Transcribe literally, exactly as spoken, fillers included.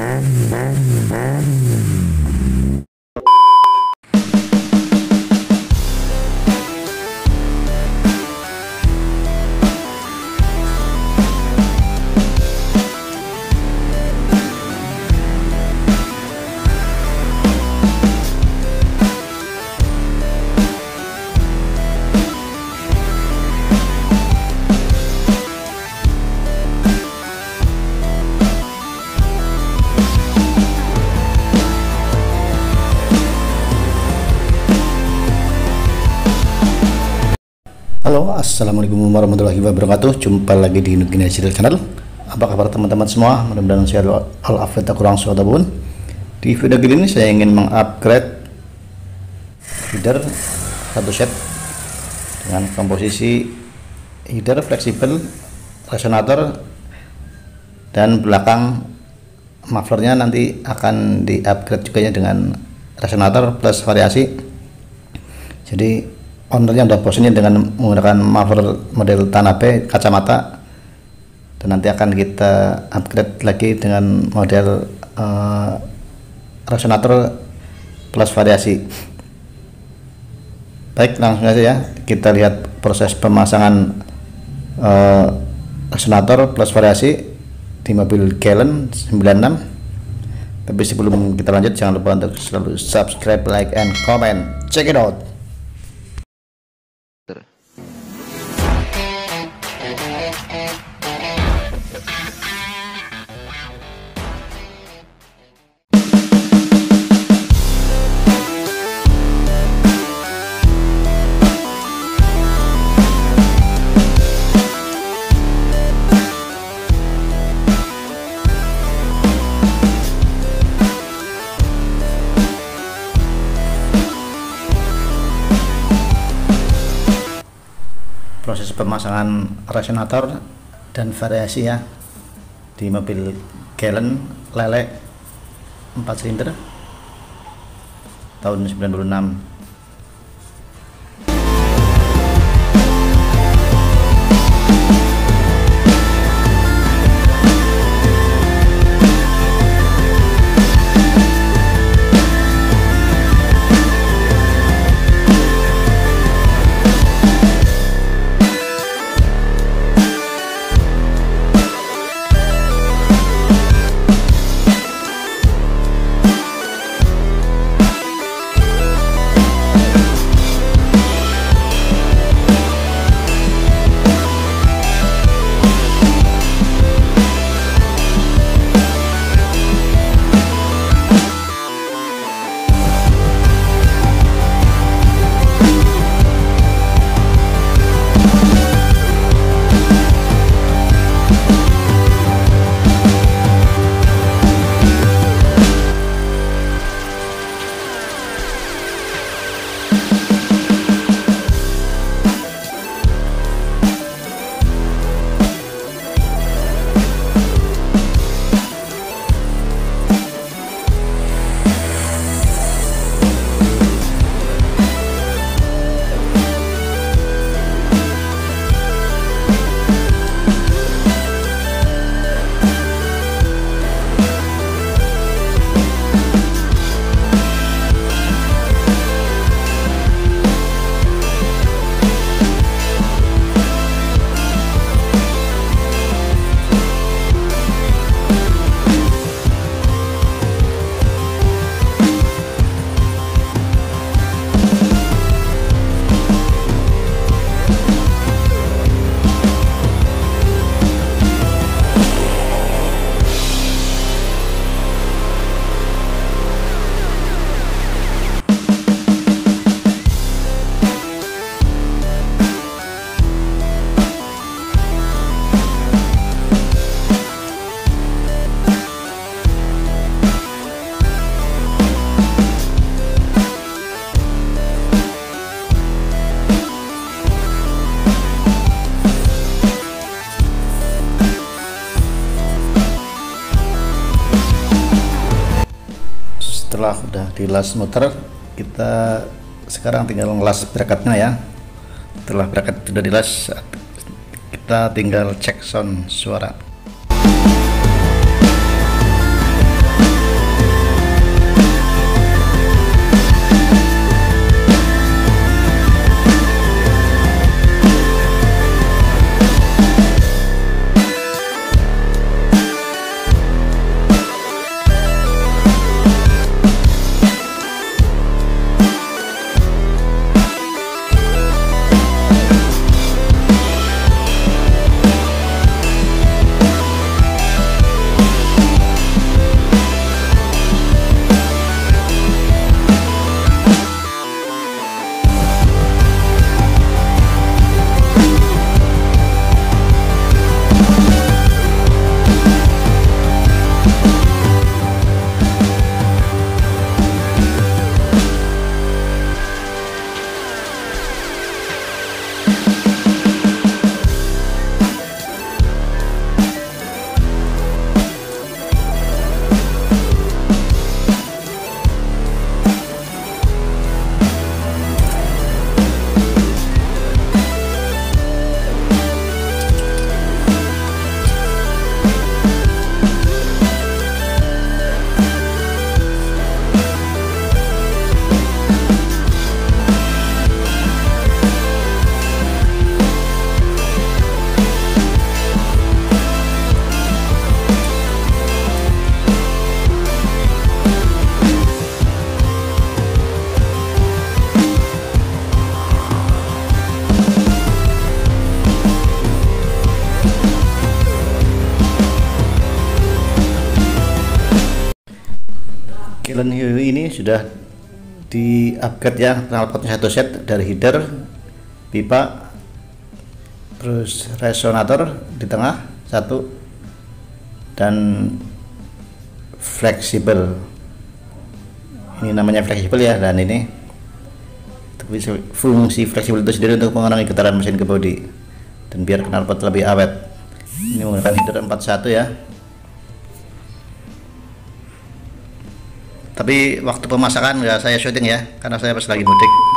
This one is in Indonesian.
Halo, assalamualaikum warahmatullahi wabarakatuh. Jumpa lagi di Nugini Hasil Channel. Apa kabar teman-teman semua? Mudah-mudahan sehat walafiat, kurang suatu pun. Di video kali ini saya ingin mengupgrade header satu set dengan komposisi header fleksibel, resonator, dan belakang mufflernya nanti akan di-upgrade juga ya dengan resonator plus variasi. Jadi ownernya udah bosannya dengan menggunakan muffler model Tanabe kacamata, dan nanti akan kita upgrade lagi dengan model uh, resonator plus variasi. Baik, langsung aja ya kita lihat proses pemasangan uh, resonator plus variasi di mobil Galen sembilan enam. Tapi sebelum kita lanjut, jangan lupa untuk selalu subscribe, like, and comment. Check it out. Proses pemasangan resonator dan variasi ya di mobil Galen lele empat silinder tahun sembilan puluh enam. Setelah udah dilas muter, kita sekarang tinggal ngelas bracketnya ya. Setelah bracket sudah dilas, kita tinggal cek sound suara. Silent Hiu ini sudah di upgrade ya, knalpotnya satu set dari header, pipa, terus resonator di tengah satu, dan fleksibel. Ini namanya fleksibel ya, dan ini fungsi fleksibel itu sendiri untuk mengurangi getaran mesin ke bodi dan biar knalpot lebih awet. Ini menggunakan header empat puluh satu ya. Tapi waktu pemasakan nggak saya syuting ya, karena saya pas lagi mudik.